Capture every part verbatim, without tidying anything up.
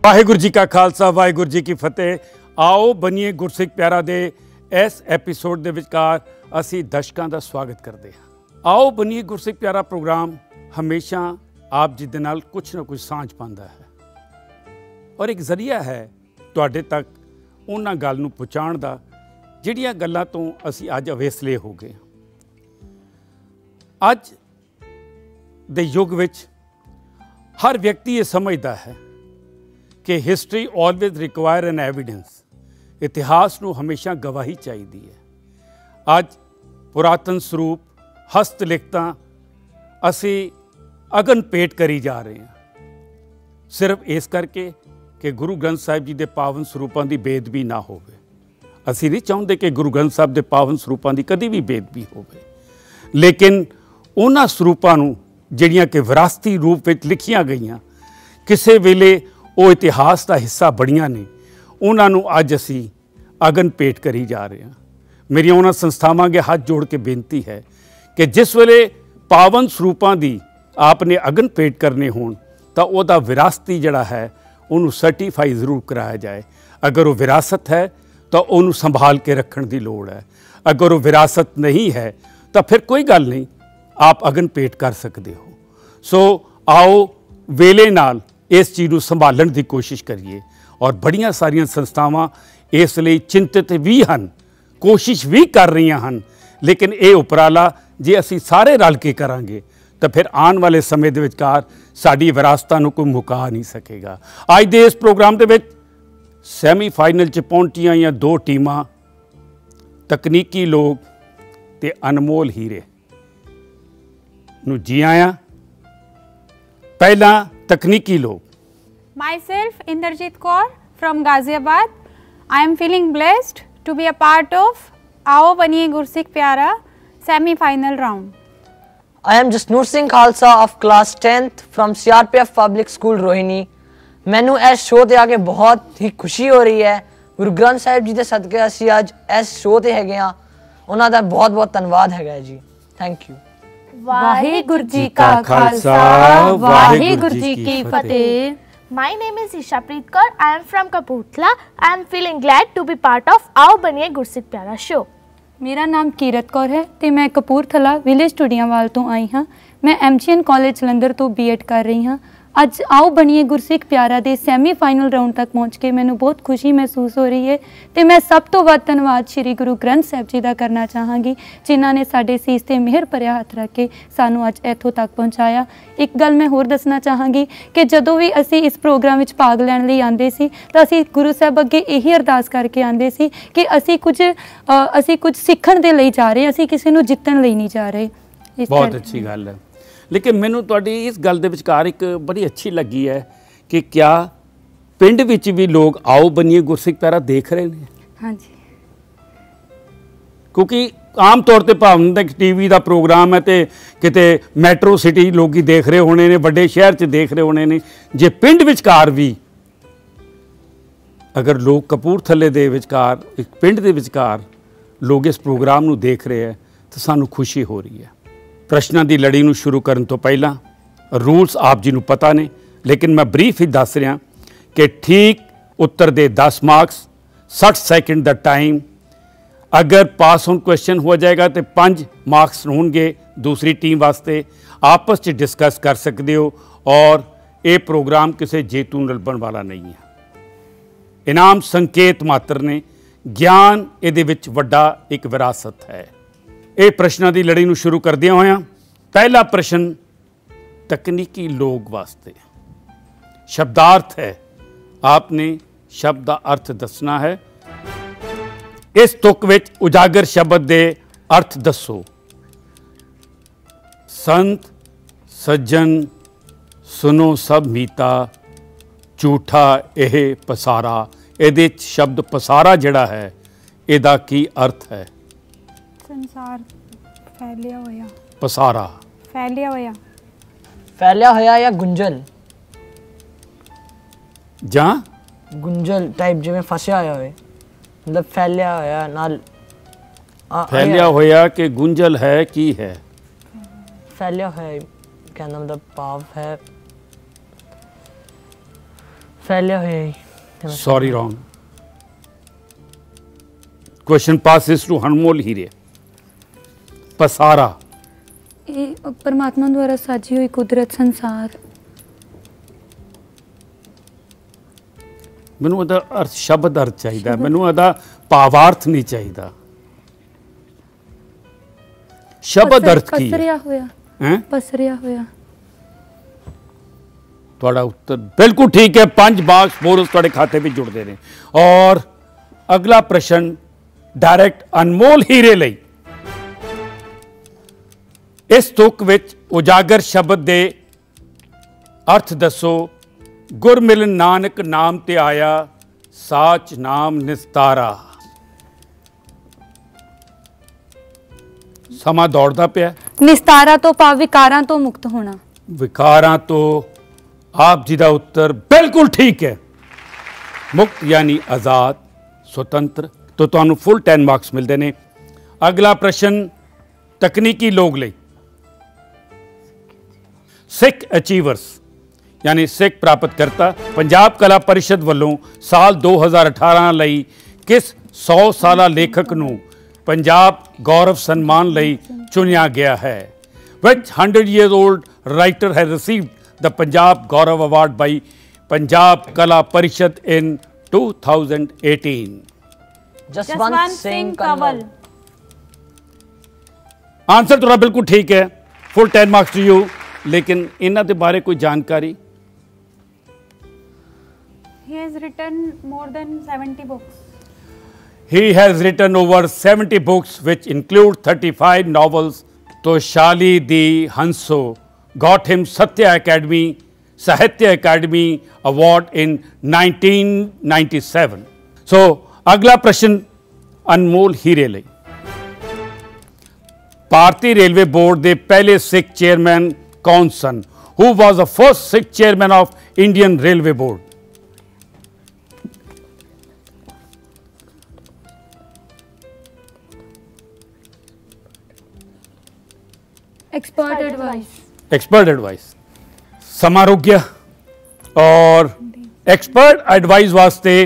वाहिगुरू जी का खालसा वाहिगुरू जी की फतेह। आओ बनीए गुरसिख प्यारा दे इस एपीसोड दे विचकार असी दर्शकों का स्वागत करते हैं। आओ बनीए गुरसिख प्यारा प्रोग्राम हमेशा आप जी दे नाल कुछ ना कुछ सांझ पांदा है और एक जरिया है तुहाडे तक उन्हां गल नूं पहुंचाउण दा जिहड़ियां गल्लां तों असी अज अवेसले हो गए। अज दे युग विच हर व्यक्ति ये समझदा है कि history always require an evidence, इतिहास नूं हमेशा गवाही चाहिदी है। अज पुरातन सरूप हस्त लिखतां असी अगन पेट करी जा रहे हैं सिर्फ इस करके कि गुरु ग्रंथ साहिब जी के पावन सरूपों की बेदबी ना होवे। असी नहीं चाहते कि गुरु ग्रंथ साहिब के पावन सरूपों की कभी भी बेदबी होवे, लेकिन उन्हां सरूपों नूं जिहड़ियां कि विरासती रूप में लिखियां गईयां किसी वेले वो इतिहास का हिस्सा बणियां ने, उन्हां नूं अज असी अगन पेट करी जा रहे हैं। मेरी उन्हां संस्थावां अगे हाथ जोड़ के बेनती है कि जिस वेले पावन सरूपों की आपने अगन पेट करने होण तां उहदा विरासती जिहड़ा है उन्होंने सर्टिफाई जरूर कराया जाए। अगर वो विरासत है तो उन्होंने संभाल के रखने की लोड़ है, अगर वो विरासत नहीं है तो फिर कोई गल नहीं, आप अगन पेट कर सकते हो। सो आओ वेले नाल इस चीज़ को संभालने की कोशिश करिए और बड़ियां सारियां संस्थावां इसलिए चिंतित भी हैं, कोशिश भी कर रही हैं, लेकिन ये उपराला जे असी सारे रल के करांगे तो फिर आने वाले समय के विचकार साड़ी विरासतां नूं कोई मुका नहीं सकेगा। अज दे इस प्रोग्राम के सैमी फाइनल च पहुंचियां या दो टीमां, तकनीकी लोग ते अनमोल हीरे नूं जी आया। पहला तकनीकी लोग। Myself Inderjit Kaur from Ghaziabad. I am feeling blessed to be a part of Aao Baniye Gursikh Pyara semi-final round. I am Jasnoor Singh Khalsa of class tenth from C R P F Public School Rohini. मैनू इस show ते आके बहुत ही खुशी हो रही है। गुरु ग्रंथ साहिब जी के सदके असी अज इस शो ते हैगे हां, उन्हां दा बहुत बहुत धन्यवाद हैगा जी। Thank you. वाहिगुरू जी का खालसा वाहिगुरू जी की फतेह। My name is Isha Preet Kaur. I am from Kapurthala. I am feeling glad to be part of Aao Baniye Gursikh Pyara show. मेरा नाम कीरत कौर है ते मैं कपूरथला विलेज टुडियांवाल तो आई हाँ। मैं M G N college Jalandhar तो बी एड कर रही हाँ। अज आओ बनीए गुरसिख प्यारा दे सैमी फाइनल राउंड तक पहुँच के मैनू बहुत खुशी महसूस हो रही है तो मैं सब तो वध धन्यवाद श्री गुरु ग्रंथ साहिब जी का करना चाहांगी जिन्हों ने साडे सीस ते मेहर भरिया हथ रख के सानू अज इत्थों तक पहुँचाया। एक गल मैं होर दसना चाहांगी कि जदों भी असी इस प्रोग्राम में भाग लैण लई आंदे सी तां असी गुरु साहिब अगे यही अरदास करके आंदे सी कि असी कुछ असी कुछ सीखण दे लई जा रहे, असी किसी नूं जितण लई नहीं जा रहे। बहुत अच्छी गल है, लेकिन मैनू तुहाडी इस गल दे विचकार एक बड़ी अच्छी लगी है कि क्या पिंड विच भी लोग आओ बनीए गुरसिख प्यारा देख रहे हैं? हाँ जी, क्योंकि आम तौर पर भावें टीवी का प्रोग्राम है तो किते मैट्रो सिटी लोग देख रहे होने ने, बड़े शहर च देख रहे होने ने, जे पिंड विचकार भी अगर लोग कपूरथले दे विचकार एक पिंड दे विचकार लोग इस प्रोग्राम नूं देख रहे हैं तो सानू खुशी हो रही है। प्रश्नों की लड़ी नूं शुरू करन तो पहला रूल्स आप जी नूं पता ने, लेकिन मैं ब्रीफ ही दस रहा कि ठीक उत्तर दे दस मार्क्स, साठ सैकेंड का टाइम। अगर पास ऑन क्वेश्चन हो जाएगा तो पाँच मार्क्स होंगे दूसरी टीम वास्ते। आपस में डिस्कस कर सकते हो और ये प्रोग्राम किसी जेतू नूं लभण वाला नहीं है। इनाम संकेत मात्र ने, ज्ञान इहदे विच वड्डा एक विरासत है। ये प्रश्नों की लड़ी नूं शुरू करदे होया पहला प्रश्न तकनीकी लोग वास्ते शब्दार्थ है। आपने शब्द का अर्थ दसना है। इस तुक विच उजागर शब्द दे अर्थ दसो। संत सज्जन सुनो सब मीता झूठा यह पसारा। ये शब्द पसारा जिहड़ा है इहदा की अर्थ है? संसार फैलिया होया। पसारा फैलिया होया। फैलिया होया या गुंजल जा गुंजल टाइप जिवें फसिया होया होवे, मतलब फैलिया होया नाल फैलिया होया कि गुंजल है की है? फैलिया है कहना मतलब भाव है फैलिया हुआ ही sorry wrong question passes to अनमोल हीरे पसारा ਇਹ ਪਰਮਾਤਮਾ ਦੁਆਰਾ ਸਾਜੀ ਹੋਈ ਕੁਦਰਤ ਸੰਸਾਰ ਮੈਨੂੰ ਇਹਦਾ ਅਰਥ ਸ਼ਬਦ ਅਰਥ ਚਾਹੀਦਾ ਮੈਨੂੰ ਇਹਦਾ ਭਾਵਾਰਥ ਨਹੀਂ ਚਾਹੀਦਾ ਸ਼ਬਦ ਅਰਥ ਕੀ ਹੈ ਪਸਰਿਆ ਹੋਇਆ ਹੈ ਪਸਰਿਆ ਹੋਇਆ ਤੁਹਾਡਾ ਉੱਤਰ ਬਿਲਕੁਲ ਠੀਕ ਹੈ ਪੰਜ ਬਾਕਸ ਬੋਨਸ ਤੁਹਾਡੇ ਖਾਤੇ ਵਿੱਚ ਜੁੜਦੇ ਨੇ ਔਰ ਅਗਲਾ ਪ੍ਰਸ਼ਨ ਡਾਇਰੈਕਟ ਅਨਮੋਲ ਹੀਰੇ ਲਈ ਇਸ ਤੁਕ ਵਿੱਚ ਉਜਾਗਰ ਸ਼ਬਦ ਦੇ ਅਰਥ ਦੱਸੋ ਗੁਰ ਮਿਲਨ ਨਾਨਕ ਨਾਮ ਤੇ ਆਇਆ ਸਾਚ ਨਾਮ ਨਿਸਤਾਰਾ ਸਮਾਂ ਦੌੜਦਾ ਪਿਆ ਨਿਸਤਾਰਾ ਤੋਂ ਭਾਵ ਵਿਕਾਰਾਂ ਤੋਂ ਮੁਕਤ ਹੋਣਾ ਵਿਕਾਰਾਂ ਤੋਂ ਆਪ ਜੀ ਦਾ ਉੱਤਰ ਬਿਲਕੁਲ ਠੀਕ ਹੈ ਮੁਕਤ ਯਾਨੀ ਆਜ਼ਾਦ ਸੁਤੰਤਰ तो ਤੁਹਾਨੂੰ फुल टेन मार्क्स मिलते हैं अगला प्रश्न तकनीकी लोग ਲਈ सिख अचीवर्स यानी सिख प्राप्त करता पंजाब कला परिषद ਵੱਲੋਂ साल दो हज़ार अठारह ਲਈ किस सौ साला लेखक ਨੂੰ पंजाब गौरव सम्मान ਲਈ चुनिया गया है which hundred years old writer has received the Punjab Gaurav Award by Punjab Kala Parishad in two thousand eighteen Jaswant Singh Kanwal answer थोड़ा बिल्कुल ठीक है full ten marks to you लेकिन इन्हां दे बारे कोई जानकारी he has written more than seventy books he has written over seventy books which include thirty-five novels तो शाली दी हंसो got him Satya Academy Sahitya Academy Award in nineteen ninety-seven so अगला प्रश्न अनमोल हीरे ਲਈ ਭਾਰਤੀ ਰੇਲਵੇ ਬੋਰਡ ਦੇ ਪਹਿਲੇ ਸਿੱਖ ਚੇਅਰਮੈਨ ਕੌਣ ਸਨ who was the first Sikh chairman of Indian Railway Board expert advice expert advice समा रुक गया और एक्सपर्ट एडवाइस वास्ते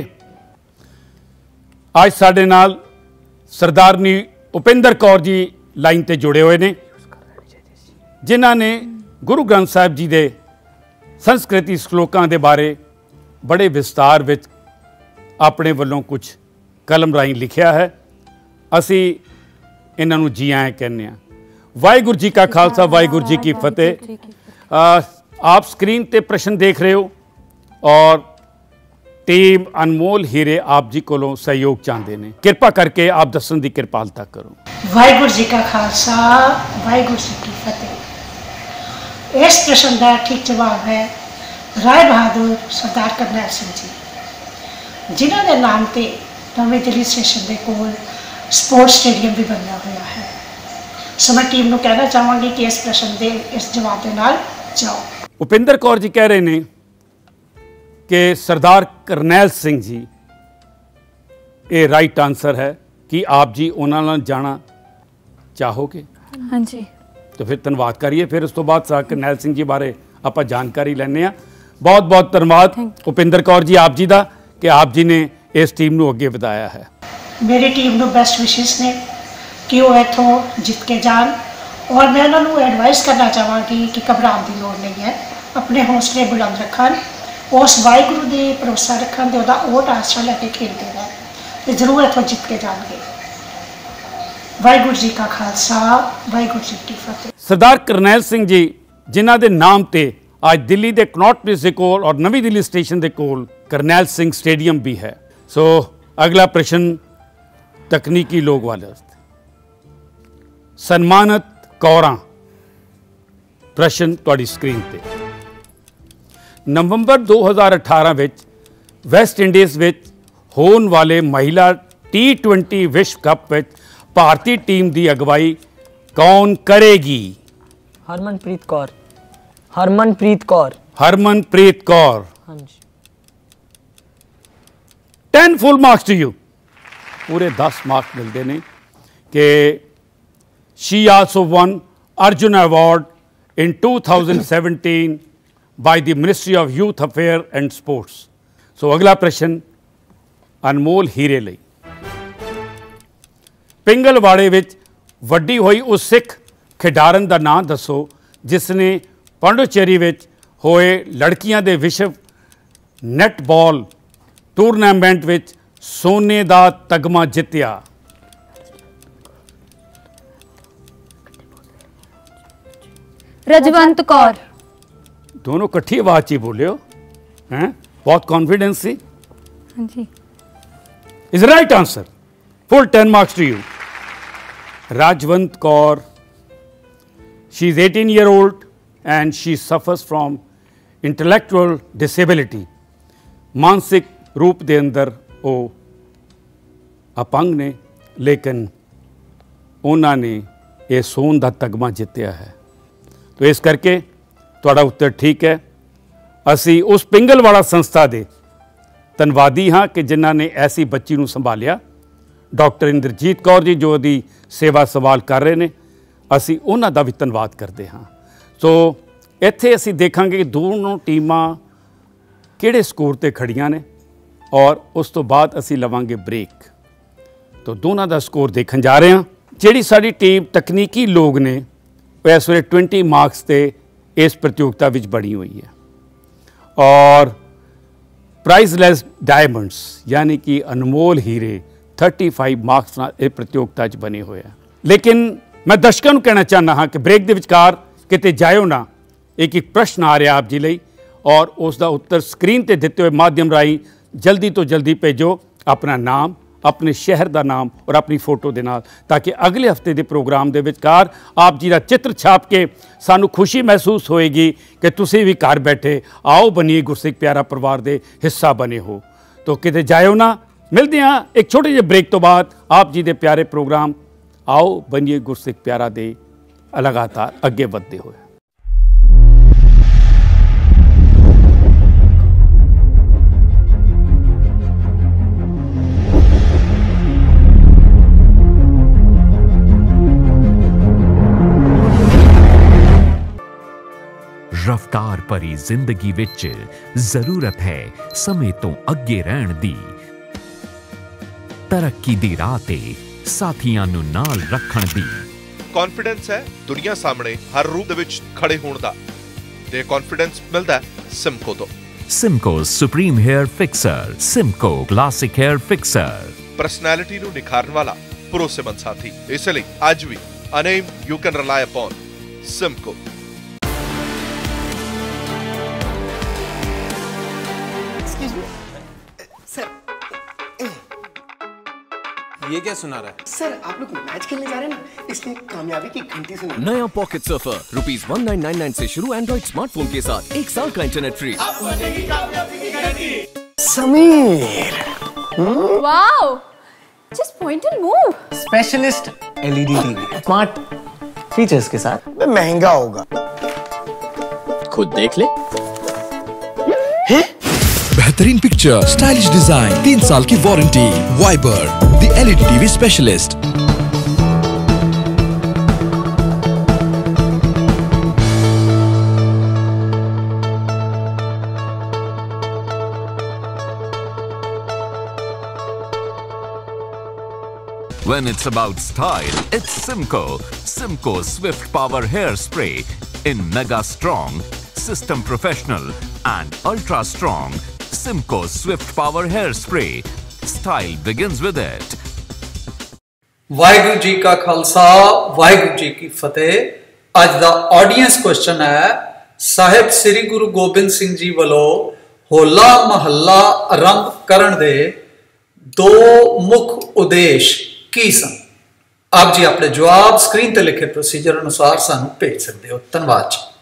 ਅੱਜ ਸਾਡੇ ਨਾਲ ਸਰਦਾਰਨੀ ਉਪਿੰਦਰ ਕੌਰ ਜੀ ਲਾਈਨ ਤੇ ਜੁੜੇ ਹੋਏ ਨੇ ਜਿਨ੍ਹਾਂ ਨੇ ਗੁਰੂ ਗ੍ਰੰਥ ਸਾਹਿਬ ਜੀ ਦੇ ਸੰਸਕ੍ਰਿਤੀ ਸ਼ਲੋਕਾਂ ਦੇ ਬਾਰੇ ਬੜੇ ਵਿਸਤਾਰ ਵਿੱਚ ਆਪਣੇ ਵੱਲੋਂ ਕੁਝ ਕਲਮ ਰਾਹੀਂ ਲਿਖਿਆ ਹੈ ਅਸੀਂ ਇਹਨਾਂ ਨੂੰ ਜੀ ਆਇਆਂ ਕਹਿੰਦੇ ਹਾਂ ਵਾਹਿਗੁਰੂ ਜੀ ਕਾ ਖਾਲਸਾ ਵਾਹਿਗੁਰੂ ਜੀ ਕੀ ਫਤਿਹ आप स्क्रीन पे प्रश्न देख रहे हो और टीम अनमोल हीरे आप जी कोलों सहयोग चाहते हैं कृपा करके आप दसन की कृपालता करो वाहिगुरू जी का खालसा वाहिगुरू जी की फतेह। इस प्रश्न का ठीक जवाब है राय बहादुर सरदार करनैल सिंह जी जिन्हों के नाम से नवे दिल्ली स्टेशन के कोल स्पोर्ट्स स्टेडियम भी बनया हुआ है। सो मैं टीम को कहना चाहूँगी कि इस प्रश्न के इस जवाब के नाल जाओ। उपिंदर कौर जी कह रहे हैं कि सरदार करनैल सिंह जी ये राइट आंसर है कि आप जी उन्होंने जाना चाहोगे? हाँ जी। तो फिर धन्यवाद करिए फिर उस तो बाद सरदार करनैल सिंह जी बारे आप जानकारी लेने आ। बहुत बहुत धन्यवाद उपिंदर कौर जी आप जी का कि आप जी ने इस टीम को अगे बढ़ाया है। मेरी टीम को बेस्ट विशेष ने कि वो इतों जित के जान और मैं उन्होंने एडवाइस करना चाहवागी कि घबराने की लोड़ नहीं है अपने हौसले बुलंद रखन उस वाहिगुरू दे भरोसा रखन तो ओट आसरा लैके खेलते रहे तो जरूर इतों जित के जाएंगे। वाहिगुरू जी का खालसा वाहिगुरू जी की फतेह। सरदार करनैल सिंह जी जिन्हों के नाम से आज दिल्ली के कनॉट प्लेस के कोल और नवी दिल्ली स्टेशन के कोल करनैल सिंह स्टेडियम भी है। सो अगला प्रश्न तकनीकी लोग वाले सन्मानित कौरां प्रश्न तुहाडी स्क्रीन पे नवंबर दो हज़ार अठारह विच वैस्ट इंडीज़ विच होने वाले महिला टी ट्वेंटी विश्व कप विच भारतीय टीम की अगवाई कौन करेगी? हरमनप्रीत कौर। हरमनप्रीत कौर। हरमनप्रीत कौर। हाँ जी। Ten full marks to you पूरे दस मार्क्स मिलते हैं कि she also won Arjun Award in two thousand seventeen by the Ministry of Youth Affairs and Sports ਸੋ ਅਗਲਾ ਪ੍ਰਸ਼ਨ ਅਨਮੋਲ ਹੀਰੇ ਲਈ। ਪਿੰਗਲਵਾੜੇ ਵਿੱਚ ਵੱਡੀ ਹੋਈ ਉਸ ਸਿੱਖ ਖਿਡਾਰਨ ਦਾ ਨਾਂ ਦੱਸੋ ਜਿਸ ਨੇ ਪੌਂਡੀਚੇਰੀ ਵਿੱਚ ਹੋਏ ਲੜਕੀਆਂ ਦੇ ਵਿਸ਼ਵ ਨੈੱਟਬਾਲ ਟੂਰਨਾਮੈਂਟ ਵਿੱਚ ਸੋਨੇ ਦਾ ਤਗਮਾ ਜਿੱਤਿਆ। ਰਜਵੰਤ ਕੌਰ। ਦੋਨੋਂ ਇਕੱਠੀ ਆਵਾਜ਼ 'ਚ ਹੀ ਬੋਲਿਓ ਹੈਂ, ਬਹੁਤ ਕੌਨਫੀਡੈਂਸ ਸੀ। ਹਾਂਜੀ, is right answer, full ten marks to you. Rajwant Kaur, she is eighteen year old and she suffers from intellectual disability. मानसिक रूप ਦੇ ਅੰਦਰ ਉਹ ਅਪੰਗ ਨੇ, ਲੇਕਿਨ ਉਹਨਾਂ ਨੇ ਇਹ ਸੋਨ ਦਾ ਤਗਮਾ ਜਿੱਤਿਆ ਹੈ। ਤੋ ਇਸ ਕਰਕੇ ਤੁਹਾਡਾ ਉੱਤਰ ਠੀਕ ਹੈ। ਅਸੀਂ ਉਸ ਪਿੰਗਲਵਾੜਾ ਸੰਸਥਾ ਦੇ ਧੰਨਵਾਦੀ ਹਾਂ ਕਿ ਜਿਨ੍ਹਾਂ ਨੇ ਐਸੀ ਬੱਚੀ ਨੂੰ ਸੰਭਾਲਿਆ। ਡਾਕਟਰ ਇੰਦਰਜੀਤ ਕੌਰ ਜੀ ਜੋ ਉਹਦੀ ਸੇਵਾ ਸੰਭਾਲ ਕਰ ਰਹੇ ਨੇ, ਅਸੀਂ ਉਹਨਾਂ ਦਾ ਵੀ ਧੰਨਵਾਦ ਕਰਦੇ ਹਾਂ। ਸੋ ਇੱਥੇ ਅਸੀਂ ਦੇਖਾਂਗੇ ਕਿ ਦੋਨੋਂ ਟੀਮਾਂ ਕਿਹੜੇ ਸਕੋਰ 'ਤੇ ਖੜੀਆਂ ਨੇ ਔਰ ਉਸ ਤੋਂ ਬਾਅਦ ਅਸੀਂ ਲਵਾਂਗੇ ਬ੍ਰੇਕ। ਤੋ ਦੋਨਾਂ ਦਾ ਸਕੋਰ ਦੇਖਣ ਜਾ ਰਹੇ ਹਾਂ। ਜਿਹੜੀ ਸਾਡੀ ਟੀਮ ਤਕਨੀਕੀ ਲੋਕ ਨੇ ਉਹ ਇਸ ਵੇਲੇ ਵੀਹ ਮਾਰਕਸ 'ਤੇ ਇਸ ਪ੍ਰਤੀਯੋਗਤਾ ਵਿੱਚ ਬਣੀ ਹੋਈ ਹੈ ਔਰ ਪ੍ਰਾਈਜ਼ਲੈਸ ਡਾਇਮੰਡਸ यानी कि अनमोल हीरे पैंतीस मार्क्स ਨਾਲ ਇਹ ਪ੍ਰਤੀਯੋਗਤਾ 'ਚ ਬਣੇ ਹੋਏ ਆ। ਲੇਕਿਨ ਮੈਂ ਦਰਸ਼ਕਾਂ ਨੂੰ ਕਹਿਣਾ ਚਾਹੁੰਦਾ ਹਾਂ ਕਿ ਬ੍ਰੇਕ ਦੇ ਵਿਚਕਾਰ ਕਿਤੇ ਜਾਇਓ ਨਾ। ਇੱਕ ਇੱਕ ਪ੍ਰਸ਼ਨ ਆ ਰਿਹਾ ਆਪ ਜੀ ਲਈ ਔਰ ਉਸ ਦਾ ਉੱਤਰ ਸਕਰੀਨ ਤੇ ਦਿੱਤੇ ਹੋਏ ਮਾਧਿਅਮ ਰਾਹੀਂ ਜਲਦੀ ਤੋਂ ਜਲਦੀ ਭੇਜੋ। ਆਪਣਾ ਨਾਮ, ਆਪਣੇ ਸ਼ਹਿਰ ਦਾ ਨਾਮ ਔਰ ਆਪਣੀ ਫੋਟੋ ਦੇ ਨਾਲ, ਤਾਂ ਕਿ ਅਗਲੇ ਹਫਤੇ ਦੇ ਪ੍ਰੋਗਰਾਮ ਦੇ ਵਿਚਕਾਰ ਆਪ ਜੀ ਦਾ ਚਿੱਤਰ ਛਾਪ ਕੇ ਸਾਨੂੰ ਖੁਸ਼ੀ ਮਹਿਸੂਸ ਹੋਏਗੀ ਕਿ ਤੁਸੀਂ ਵੀ ਘਰ ਬੈਠੇ ਆਓ ਬਨੀਏ ਗੁਰਸਿੱਖ ਪਿਆਰਾ ਪਰਿਵਾਰ ਦੇ ਹਿੱਸਾ ਬਣੇ ਹੋ। तो किते जाओ ना। मिलते हैं एक छोटे जे ब्रेक तो बाद आप जी दे प्यारे प्रोग्राम आओ बनिए गुरसिख प्यारा दे लगातार अगे बढ़ते हुए। रफ्तार भरी जिंदगी विच जरूरत है समय तो अगे रहन दी, तरक्की दी राह ते साथियां नू नाल रखण दी। कॉन्फिडेंस है दुनिया सामने हर रूप दे विच खड़े होण दा ते कॉन्फिडेंस मिलदा है सिमको तो। Simco supreme hair fixer, Simco classic hair fixer, personality नू निखारन वाला भरोसेमंद साथी। इसलिए आज भी a name you can rely upon, Simco. ये क्या सुना रहा है? सर आप लोग मैच खेलने जा रहे हैं ना, इसलिए कामयाबी की घंटी सुना। नया pocket surfer rupees one nine nine nine से शुरू एंड्रॉइड स्मार्टफोन के साथ एक साल का internet free. Sameer, wow, just point and move. Specialist LED TV smart features के साथ। महंगा होगा, खुद देख ले। बेहतरीन पिक्चर, स्टाइलिश डिजाइन, तीन साल की warranty. Viber the LED TV specialist. When it's about style, it's Simco. Simco Swift Power Hairspray in Mega Strong, System Professional and Ultra Strong. Simco Swift Power Hairspray. Style begins with it. Waheguru ji का खालसा वाहिगुरु जी की फतेह। अज दा audience question है, साहिब श्री गुरु गोबिंद सिंह जी वालों होला महला आरंभ करन दे दो मुख उद्देश की सन? आप जी अपने जवाब स्क्रीन ते लिखे प्रोसीजर अनुसार सानू भेज सकते हो। धन्यवाद जी।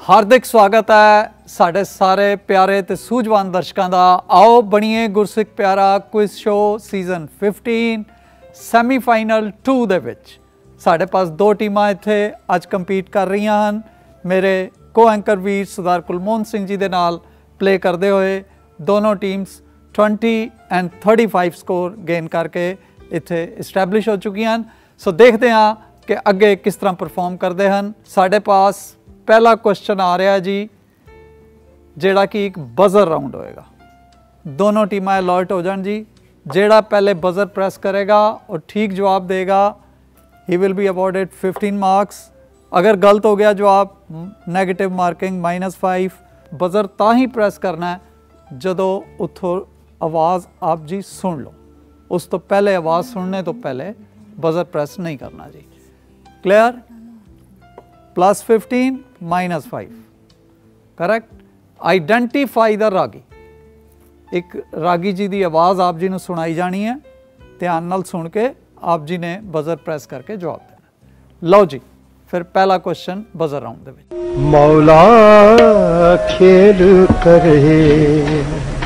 हार्दिक स्वागत है साढ़े सारे प्यारे ते सूझवान दर्शकों का। आओ बनिए गुरसिख प्यारा quiz show season fifteen semifinal two दे विच साढ़े पास दो टीमां इत्थे अज कंपीट कर रही हैं। मेरे को एंकर वीर सरदार कुलमोहन सिंह जी दे नाल प्ले करते हुए दोनों teams twenty and thirty five score gain करके इत्थे इस्टैबलिश हो चुकी हैं। सो देखते हैं कि अगे किस तरह परफॉर्म करते हैं। साढ़े पास पहला क्वेश्चन आ रहा है जी, जेड़ा कि एक बजर राउंड होएगा। दोनों टीमां अलर्ट हो जान जी। जेड़ा पहले बजर प्रेस करेगा और ठीक जवाब देगा he will be awarded fifteen marks. अगर गलत हो गया जवाब negative marking minus five. Buzzer तां ही प्रेस करना है जदों उथों आवाज़ आप जी सुन लो, उस तो पहले आवाज़ सुनने तो पहले बजर प्रेस नहीं करना जी। Clear? Plus fifteen minus five correct. Identify the raagi. एक रागी जी की आवाज़ आप जी ने सुनाई जानी है, ध्यान नाल सुन के आप जी ने बजर प्रेस करके जवाब देना। लो जी, फिर पहला क्वेश्चन बजर राउंड दे विच। मौला खेल करे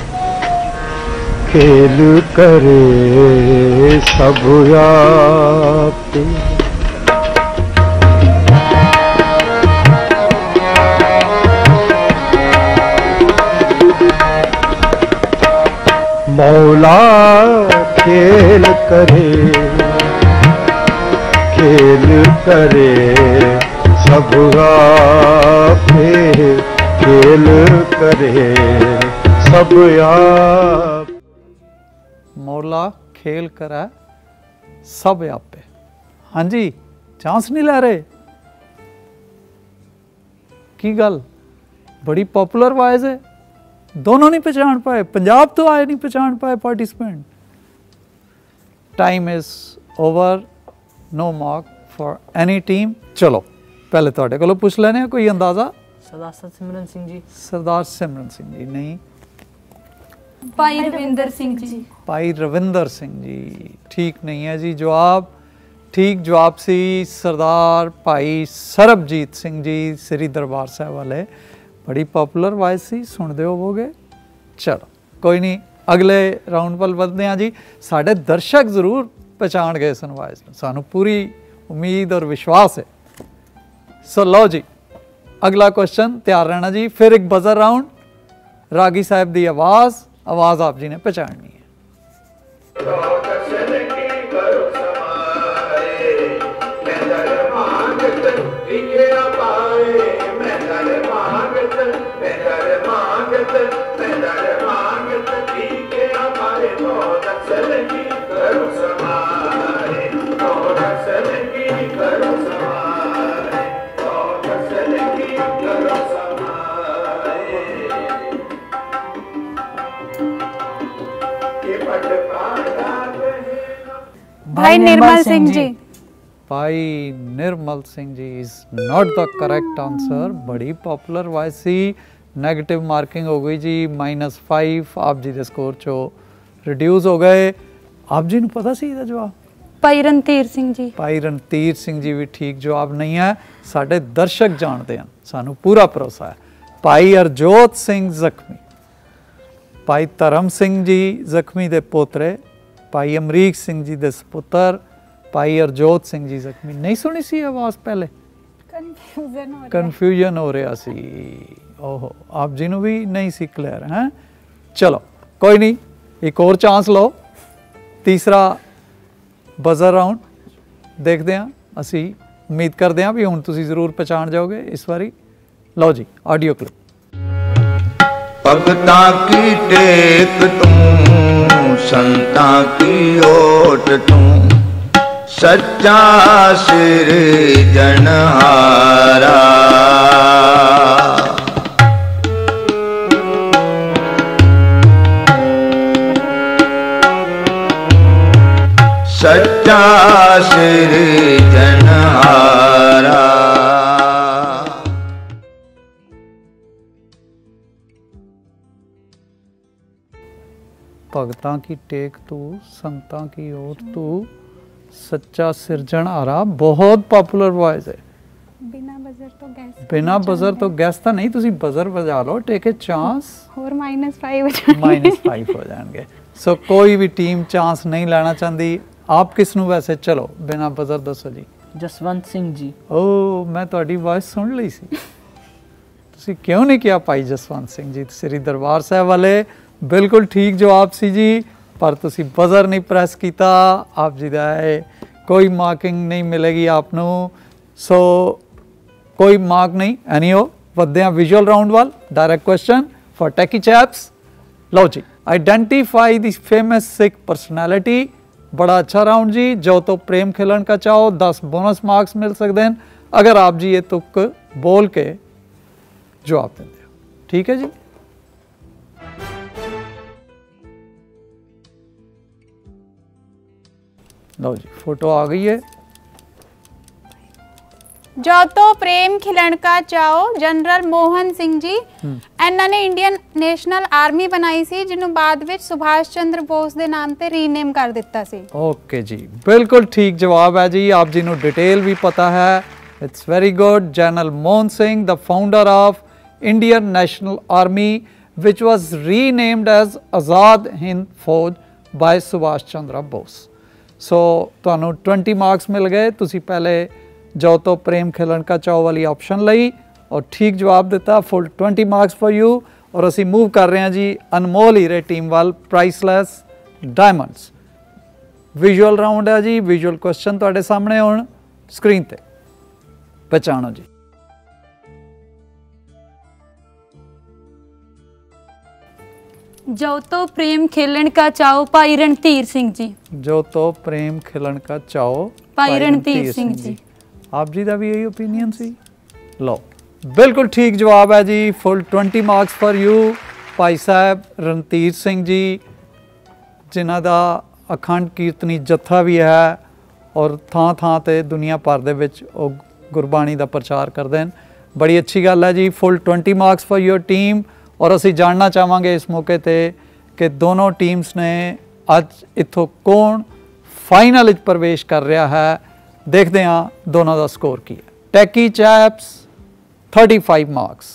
खेल करे सब आप मौला खेल करे खेल करे सब आपे खेल करे सब आप। मौला खेल करा सब आपे। हाँ जी, चांस नहीं ले रहे की गल? बड़ी पॉपुलर वाइज है, दोनों नहीं पहचान पाए। पंजाब तो आए नहीं पहचान पाए participant. Time is over, no mark for any team. चलो पहले थोड़े को पूछ लेने कोई अंदाजा। सरदार सिमरन सिंह जी। सरदार सिमरन सिंह जी नहीं। भाई रविंदर सिंह जी। भाई रविंदर सिंह जी ठीक नहीं है जी जवाब। ठीक जवाब सी सरदार भाई सरबजीत सिंह जी श्री दरबार साहब वाले। बड़ी पॉपुलर वाइज सी, सुनते होवोगे। चलो कोई नहीं, अगले राउंड पर बढ़ते हैं जी। साढ़े दर्शक जरूर पहचान गए सन वाइज, सानू पूरी उम्मीद और विश्वास है। सो लो जी, अगला क्वेश्चन तैयार रहना जी। फिर एक बजर राउंड, रागी साहब की आवाज़ आवाज़ आप जी ने पहचाननी है। भाई निर्मल सिंह जी। भाई Nirmal Singh ji is not the correct answer. बड़ी पॉपुलर वाइज सी, नेगेटिव मार्किंग हो गई जी माइनस फाइव। आप जी के स्कोर चो रिड्यूस हो गए। आप जी ने पता सी इसका जवाब? भाई रणधीर सिंह जी। भाई रणधीर सिंह जी भी ठीक जवाब नहीं है। साढ़े दर्शक जानते हैं, सानू पूरा भरोसा है। भाई हरजोत सिंह जख्मी। भाई धर्म सिंह जी जख्मी दे पोतरे, भाई अमरीक सिंह जी दे सपुत्र, भाई हरजोत सिंह जी जख्मी। नहीं सुनी सी आवाज़ पहले? कन्फ्यूजन हो रहा सी। ओहो, आप जी नू भी नहीं सी क्लियर है। चलो कोई नहीं, एक और चांस लो। तीसरा बजर राउंड देखते हैं। असी उम्मीद करते हैं भी हुण तुसी जरूर पहचान जाओगे इस बारी। लो जी, ऑडियो क्लिप। भगता की टेक तू, संता की ओट तू, सच्चा सिरजनहारा। सच्चा सिरजनहारा। भगतां की टेक तू, संतां की ओट तू, सच्चा सिरजनहारा। बहुत पॉपुलर वॉइस है। बिना बजर तो गैस बिना बजर तो गैस तो नहीं, तुसी बजर बजा लो, टेक ए चांस और माइनस फाइव हो जाएंगे माइनस फाइव हो जाएंगे। सो कोई भी टीम चांस नहीं लेना चाहती। आप किस नू वैसे चलो बिना बजर दसो जी। जसवंत सिंह जी। ओ मैं ਤੁਹਾਡੀ वॉइस सुन ली सी। ਤੁਸੀਂ क्यों नहीं किया भाई जसवंत सिंह जी? श्री दरबार साहब वाले बिल्कुल ठीक जवाब सी जी, पर तुसी बजर नहीं प्रेस किया। आप जी दा कोई मार्किंग नहीं मिलेगी आपनू। सो कोई मार्क नहीं। एनी हो वधदे हां विजुअल राउंड वाल। Direct question for techie chaps. लो जी, identify the famous Sikh personality. बड़ा अच्छा राउंड जी। जो तो प्रेम खिलन का चाहो दस बोनस मार्क्स मिल सकते हैं अगर आप जी ये तुक बोल के जवाब देते हो। ठीक है जी। लो जी, फोटो आ गई है। जो तो प्रेम खिलन का चाहो जनरल मोहन सिंह जी। इन्हों ने इंडियन नेशनल आर्मी बनाई सी जिन्हों बाद विच सुभाष चंद्र बोस के नाम से रीनेम कर दिता सी। ओके जी, बिल्कुल ठीक जवाब है जी। आप जी नूं डिटेल भी पता है। It's very good. General Mohan Singh the founder of Indian National Army which was renamed as Azad Hind Fauj by Subhash Chandra Bose. So तुहानूं ट्वेंटी मार्क्स मिल गए। तुसी पहले जो तो प्रेम खिलन का चाहो वाली ऑप्शन लई और ठीक जवाब दिता। Full twenty marks for you. और असी मूव कर रहे हैं जी अनमोल हीरे टीम वाल प्राइसलैस डायमंड्स। विजुअल राउंड है जी। विजुअल क्वेश्चन तुहाडे सामने हुण स्क्रीन ते पहचानो जी। जो तो प्रेम खेलन का चाहो भाई रणधीर सिंह जी। जो तो प्रेम खिलन का चाहो भाई रणधीर सिंह जी। आप जी का भी यही ओपीनियन सी। लो बिल्कुल ठीक जवाब है जी। Full twenty marks for you. भाई साहब रणधीर सिंह जी जिन्हां दा अखंड कीर्तनी जत्था भी है और थां थां ते दुनिया भर दे विच ओह गुरबाणी दा प्रचार करदे हैं। बड़ी अच्छी गल है जी। Full twenty marks for your team. और असी जानना चाहांगे इस मौके ते कि दोनों टीम्स ने अज इत्थों कौन फाइनल विच प्रवेश कर रहा है। देखते हैं दोनों का स्कोर की है। Techie chaps thirty five marks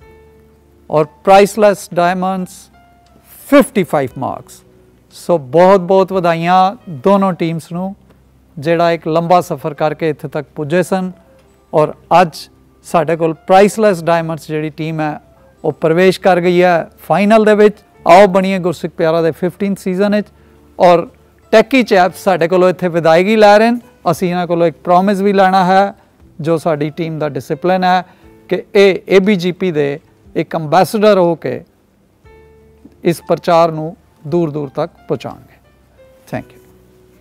और priceless diamonds fifty five marks. So बहुत बहुत बधाइयां दोनों टीम्स नूं जिहड़ा एक लंबा सफ़र करके इत्थे तक पुजे सन। और अज साडे कोल प्राइसलैस डायमंड्स जिहड़ी टीम है वो प्रवेश कर गई है फाइनल दे विच। आओ बणीए गुरसिख प्यारा दे फिफ्टीन सीजन विच। और टैकी चैप्स साडे कोलों इत्थे विदायगी लै रहे हैं। असी इन्हां कोलों एक प्रॉमिस भी लेना है जो साडी टीम का डिसिपलिन है कि ये ए बी जी पी दे एक अंबैसडर हो के इस प्रचार नूं दूर दूर तक पहुँचाएंगे। Thank you.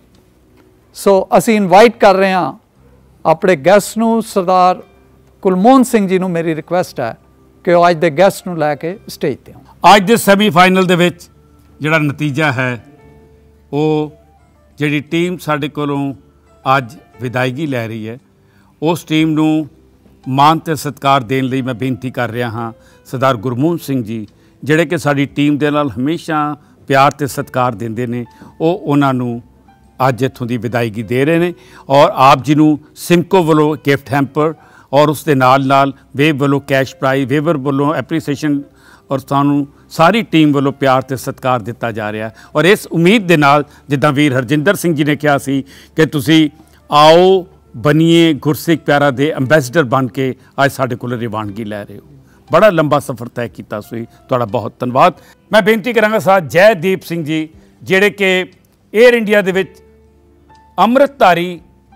सो असी इनवाइट कर रहे हैं अपने गैस्ट नूं सरदार कुलमोहन सिंह जी नूं मेरी रिक्वेस्ट है कि वो अज दे गैस्ट नूं लैके स्टेज ते आउण। अज दे सैमीफाइनल दे विच जिहड़ा नतीजा है वो जिहड़ी टीम साडे कोलों अज विदायगी लै रही है उस टीम नूं मान ते सत्कार देण लई मैं बेनती कर रहा हाँ सरदार गुरमोहन सिंह जी जिहड़े कि साडी टीम दे नाल हमेशा प्यार ते सत्कार देंदे ने। वो उन्हां नूं अज इत्थों दी विदायगी दे रहे हैं और आप जी नूं सिमको वालों गिफ्ट हैंपर और उसके नाल नाल वेव वालों कैश प्राइज वेवर वालों एप्रीसीएशन और सानू सारी टीम वालों प्यार ते सत्कार दिता जा रहा है। और इस उम्मीद के नाल जिद्दां वीर हरजिंदर सिंह जी ने कहा सी कि तुसी आओ बनीए गुरसिख प्यारा दे अंबैसडर बन के अज साडे कोल रिवानगी लै रहे हो। बड़ा लंबा सफ़र तय किया सी। तुहाडा बहुत धन्यवाद। मैं बेनती करांगा साथ जयदीप सिंह जी जिहड़े कि एयर इंडिया दे विच अमृतधारी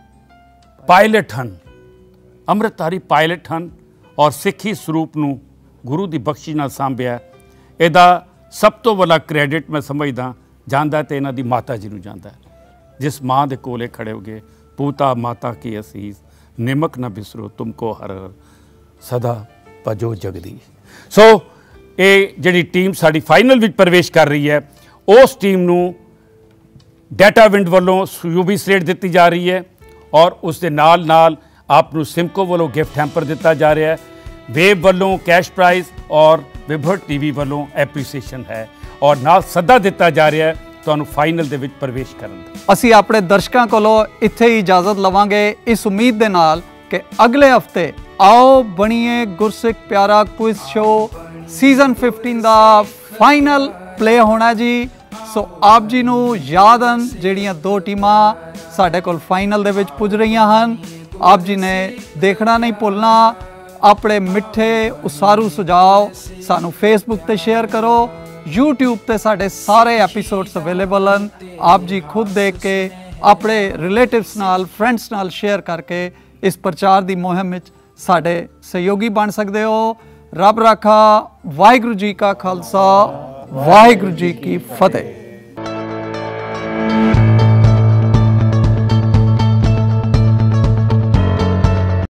पायलट हैं अमृतधारी पायलट हैं और सिੱਖੀ ਸਰੂਪ ਨੂੰ गुरु की बख्शी नाल सांभिया। ਇਹਦਾ सब तो वाला क्रेडिट मैं समझदा ਜਾਂਦਾ तो इन्हां दी माता जी नूं ਜਾਂਦਾ जिस माँ के कोले खड़े हो गए पूता माता की असीस निमक न बिसरो तुमको हर हर सदा भजो जगदीश। सो ये जिहड़ी टीम साडी फाइनल विच प्रवेश कर रही है उस टीम नूं डेटा विंड वालों यूबी स्लेट दी जा रही है और उसके नाल नाल आपनूं सिमको वालों गिफ्ट हैंपर दिता जा रहा है। वेव वालों कैश प्राइज और विभर टीवी वालों एप्रीसीएशन है और नाल सदा दिता जा रहा है तुहानूं फाइनल दे विच प्रवेश करन दा। असी अपने दर्शकों कोलों इत्थे ही इजाजत लवांगे इस उम्मीद दे नाल कि अगले हफ्ते आओ बनिए गुरसिख प्यारा क्विज शो सीजन फिफ्टीन का फाइनल प्ले होना जी। सो आप जी नू याद हैं ਜਿਹੜੀਆਂ दो टीमां ਸਾਡੇ ਕੋਲ फाइनल ਦੇ ਵਿੱਚ ਪੁੱਜ ਰਹੀਆਂ ਹਨ। आप जी ने देखना नहीं भुलना। अपने मिठे उसारू सुझाव सानू फेसबुक ते शेयर करो। यूट्यूब ते साढ़े सारे एपीसोड्स अवेलेबल हैं। आप जी खुद देख के अपने रिलेटिव्स नाल फ्रेंड्स नाल शेयर करके इस प्रचार की मुहिम विच साढ़े सहयोगी बन सकते हो। रब राखा। वाहिगुरू जी का खालसा वाहिगुरू जी की फतेह।